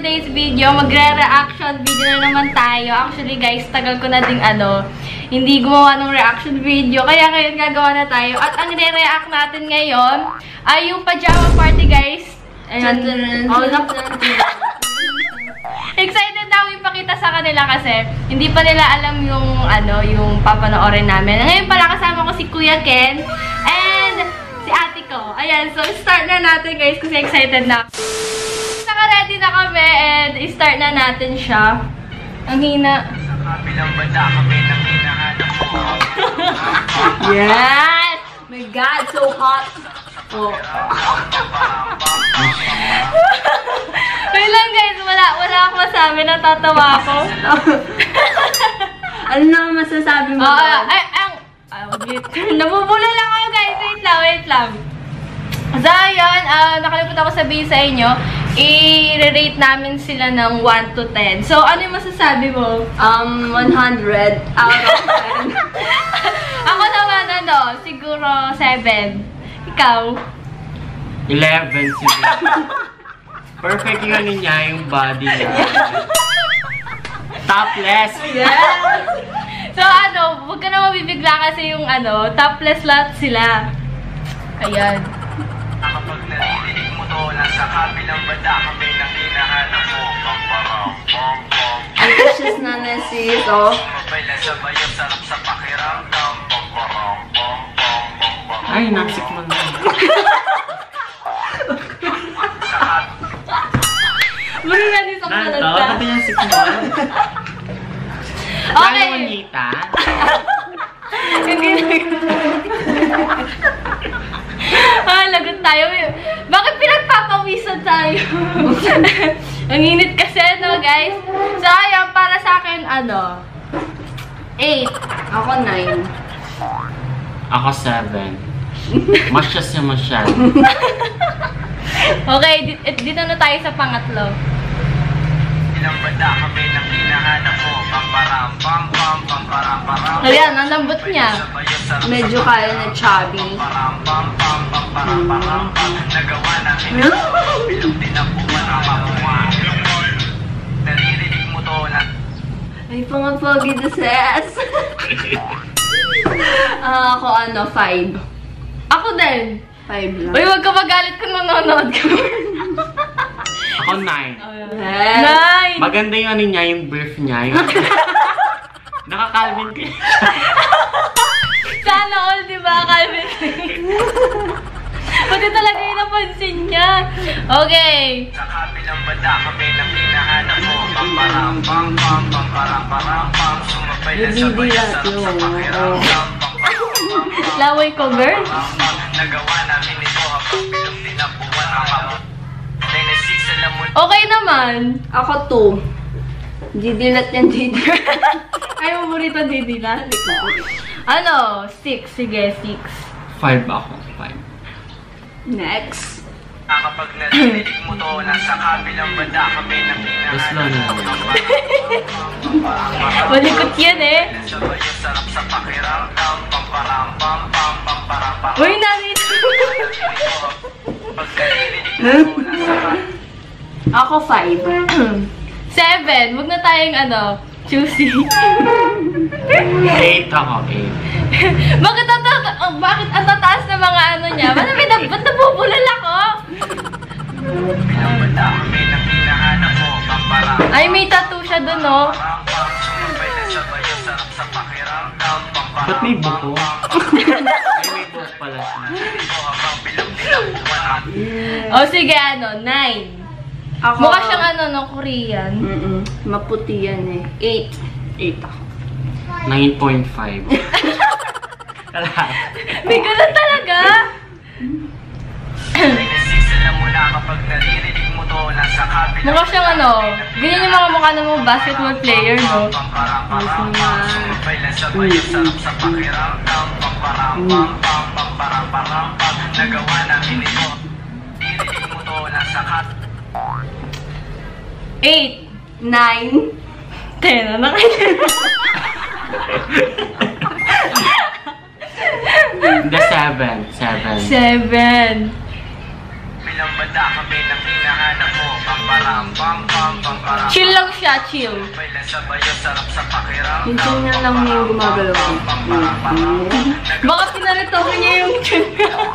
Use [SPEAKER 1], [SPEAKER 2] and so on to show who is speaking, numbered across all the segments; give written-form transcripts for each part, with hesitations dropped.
[SPEAKER 1] today's video. Magre-reaction video na naman tayo. Actually guys, tagal ko na ding hindi gumawa ng reaction video. Kaya ngayon gagawa na tayo. At ang re-react natin ngayon ay yung pajama party guys. Ayan. Excited na ako ipakita sa kanila kasi hindi pa nila alam yung yung papanoorin namin. Ngayon pala kasama ko si Kuya Ken and si ate ko. Ayan, so start na natin guys kasi excited na. Naka-ready na kami and start na natin siya. Ang hina. Yes! My God, so hot. Oh. Wait lang guys, wala akong masabi, natatawa ako.
[SPEAKER 2] Ano naman masasabi mo doon?
[SPEAKER 1] Nabubula lang ako guys, wait lang. So yun, nakalimutan ko sabihin sa inyo, i-rate namin sila ng 1 to 10. So ano yung masasabi mo?
[SPEAKER 2] 100 out of 10.
[SPEAKER 1] Ako naman siguro 7. Ikaw?
[SPEAKER 3] 11 siguro. Perfect yung niya, yung body niya. Topless!
[SPEAKER 1] Yes! So huwag ka na mabibigla kasi yung topless lahat sila. Ayan.
[SPEAKER 4] Kapag naririnig mo to, nasa kabilang banda kami nang hinahanap mo.
[SPEAKER 2] Ang precious na sis, oh.
[SPEAKER 4] Mabay na sabay ang sarap sa pakiramdam.
[SPEAKER 3] Ay, naksik mo na.
[SPEAKER 1] Muna na din sa kalat ka.
[SPEAKER 3] Pati yung sik mo.
[SPEAKER 1] Okay.
[SPEAKER 3] Lalo Nita.
[SPEAKER 1] Hindi lagot tayo. Bakit pinagpapawisan tayo? Ang init kasi, no, guys? So, ayan, para sa akin, 8.
[SPEAKER 2] Ako 9.
[SPEAKER 3] Ako 7. Masyas siya masyad.
[SPEAKER 1] Okay, dito na tayo sa pangatlo.
[SPEAKER 4] Ilang banda kami nang hinahanap mo.
[SPEAKER 1] Ayan, ang lambot niya.
[SPEAKER 2] Medyo kaya na chubby.
[SPEAKER 4] Nagawa namin bilog din ang buwan ng makuha. Naririnig mo to na
[SPEAKER 2] Ay, pangapogi na sis. Ako 5.
[SPEAKER 1] Ako din.
[SPEAKER 2] 5 lang.
[SPEAKER 1] Uy, wag ka magalit kung nanonood ka.
[SPEAKER 3] Ako 9.
[SPEAKER 1] Nine!
[SPEAKER 3] Maganda yung niya, yung brief niya. Yung naka-Calvin Klein.
[SPEAKER 1] Sana all, di ba, Calvin? Pati talaga yung napansin niya. Okay.
[SPEAKER 4] sa kabilang banda kami nang hinahanap mo. Sumabay na sabay ang sarap sa pakiramdam.
[SPEAKER 1] Laway ko, girl.
[SPEAKER 4] Nagawa namin ito habang bilog din ang buwan ng makuha.
[SPEAKER 1] Okay naman.
[SPEAKER 2] Ako 2. Didilat yan, didilat.
[SPEAKER 1] Ay, maburito didilat. 6. Sige, 6.
[SPEAKER 3] 5 ako. 5.
[SPEAKER 2] Next.
[SPEAKER 4] Kapag narinig mo to, nasa kabilang banda kami nang hinahanap mo.
[SPEAKER 1] Malikot yan eh.
[SPEAKER 4] Sabay ang sarap sa pakiramdam.
[SPEAKER 1] Uy, narito.
[SPEAKER 4] Pag narinig mo to, nasa
[SPEAKER 2] Ako 5.
[SPEAKER 1] 7. Huwag na tayong choosy.
[SPEAKER 3] 8 ako. 8.
[SPEAKER 1] Bakit ang tataas na mga niya? Ba't nabubulal ako?
[SPEAKER 4] bilang banda kami nang hinahanap mo.
[SPEAKER 1] Ay, may tattoo siya dun, no?
[SPEAKER 4] Sumabay na sabay ang sarap sa pakiramdam.
[SPEAKER 3] Ba't may buko? Ay, may buko pala siya.
[SPEAKER 4] Habang bilog din ang buwan.
[SPEAKER 1] O, sige, 9.
[SPEAKER 2] Ako,
[SPEAKER 1] Mukha siyang Korean.
[SPEAKER 2] maputi yan eh. 8 ako.
[SPEAKER 3] 9.5.
[SPEAKER 1] May ganun talaga.
[SPEAKER 4] Nagsisila mo na kapag naririnig mo to. Nasa kabilang
[SPEAKER 1] Mukha siyang ganyan yung mga mukha ng mga basketball player, no?
[SPEAKER 4] Sumabay na sabay ang sarap sa pakiramdam. Nagawa namin ito. Naririnig mo to. Nasa
[SPEAKER 1] 8.
[SPEAKER 2] 9.
[SPEAKER 1] 10 na kayo.
[SPEAKER 3] Hindi, 7. 7.
[SPEAKER 1] 7.
[SPEAKER 4] bilang banda banda kami nang hinahanap mo. Pamparam, pam, pam, pamparam.
[SPEAKER 1] Chill lang siya, chill.
[SPEAKER 4] Bailan sa bayo, sarap sa pakiram.
[SPEAKER 2] Minsan nga lang niya yung gumagalaw.
[SPEAKER 1] Baka pinaritoke niya yung chin.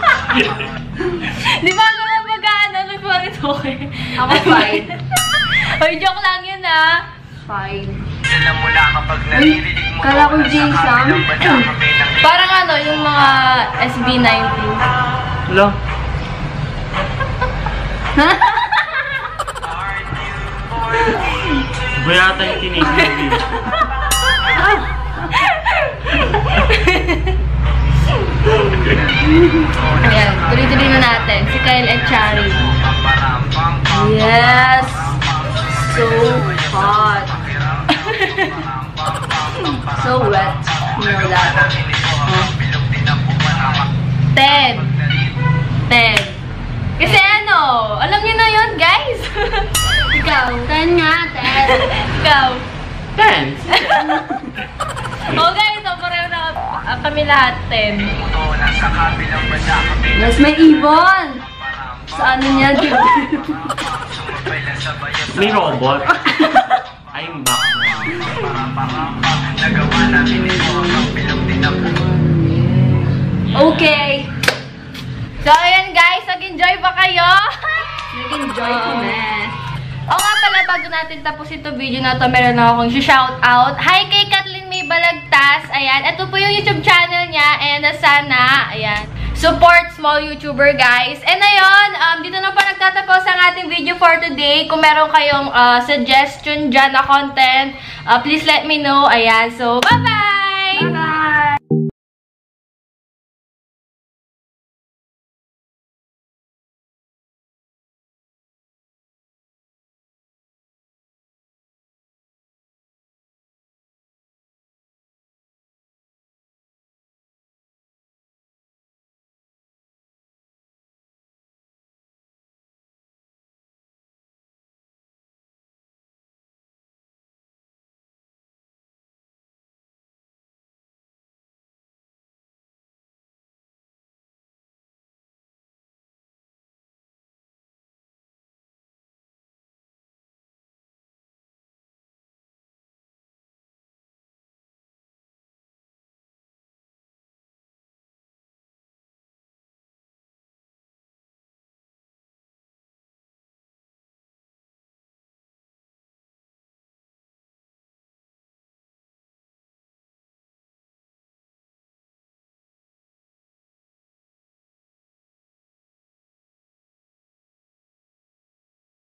[SPEAKER 1] Di ba ako na mag-ano, nagparitoke?
[SPEAKER 2] Ako 5.
[SPEAKER 1] Oy, joke lang yun ah.
[SPEAKER 2] 5.
[SPEAKER 4] Alam mo na kapag naririnig mo
[SPEAKER 2] Kala ko
[SPEAKER 4] to, nasa
[SPEAKER 2] Jason.
[SPEAKER 4] kabilang banda kami nang
[SPEAKER 1] Parang ano, yung mga SB19.
[SPEAKER 3] Hello? Iba yata yung teenage movie.
[SPEAKER 1] Ayan, tuloy-tuloy na natin. Si Kyle and Chari.
[SPEAKER 4] pamparam, pam, pam.
[SPEAKER 2] Yes! So hot. So wet. You know that.
[SPEAKER 1] 10. 10. Kasi ano, alam niyo na yun, guys. Ikaw.
[SPEAKER 2] 10 nga, 10.
[SPEAKER 1] Ikaw.
[SPEAKER 3] Thanks!
[SPEAKER 1] Oh, guys, so pareho na kami lahat 10.
[SPEAKER 4] Nasa kabilang banda kami
[SPEAKER 2] Mas may ibon! Sa ano niya, di ba?
[SPEAKER 4] bailan sa bayo.
[SPEAKER 3] May robot. I'm back na.
[SPEAKER 4] Nagawa namin ito ang bilog din ang
[SPEAKER 2] Okay.
[SPEAKER 1] So, ayan guys, nag-enjoy ba kayo?
[SPEAKER 2] Nag-enjoy ko na.
[SPEAKER 1] O nga pala, bago natin tapos ito video na to, meron na akong shout-out. Hi kay Kathleen May Balagtas. Ayan, ito po yung YouTube channel niya. And sana, ayan, support small YouTuber, guys. And ayun, dito na po nagtatapos ang ating video for today. Kung meron kayong suggestion dyan na content, please let me know. Ayan, so bye-bye!